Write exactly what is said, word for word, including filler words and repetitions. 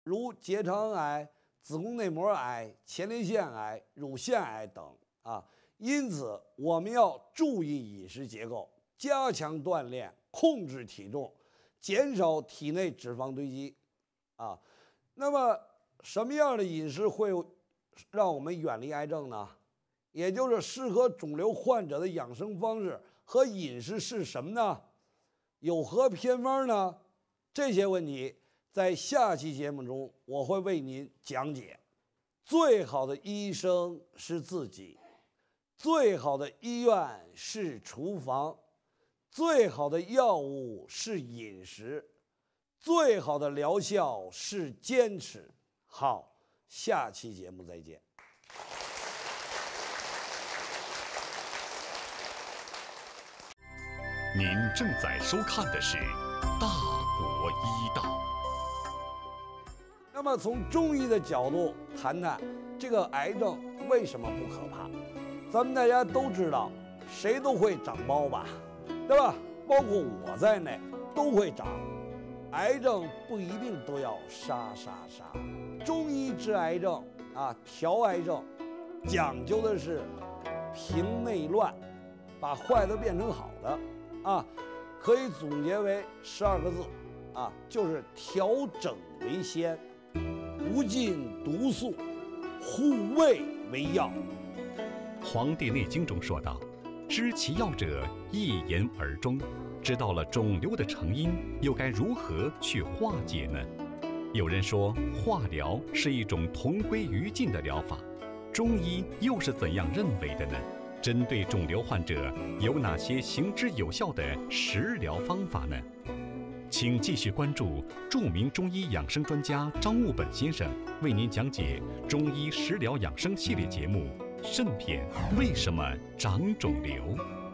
如结肠癌、子宫内膜癌、前列腺癌、乳腺癌等啊。因此，我们要注意饮食结构，加强锻炼，控制体重，减少体内脂肪堆积啊。那么，什么样的饮食会让我们远离癌症呢？也就是适合肿瘤患者的养生方式和饮食是什么呢？有何偏方呢？这些问题在下期节目中我会为您讲解。最好的医生是自己，最好的医院是厨房，最好的药物是饮食，最好的疗效是坚持。好，下期节目再见。 您正在收看的是《大国医道》。 那么，从中医的角度谈谈这个癌症为什么不可怕？咱们大家都知道，谁都会长包吧，对吧？包括我在内都会长。癌症不一定都要杀杀杀。中医治癌症啊，调癌症，讲究的是平内乱，把坏的变成好的。啊，可以总结为十二个字，啊，就是调整为先，不进毒素，护胃为要。 《黄帝内经》中说道：“知其要者，一言而终。”知道了肿瘤的成因，又该如何去化解呢？有人说，化疗是一种同归于尽的疗法，中医又是怎样认为的呢？针对肿瘤患者，有哪些行之有效的食疗方法呢？请继续关注著名中医养生专家张悟本先生为您讲解中医食疗养生系列节目《肾片为什么长肿瘤》。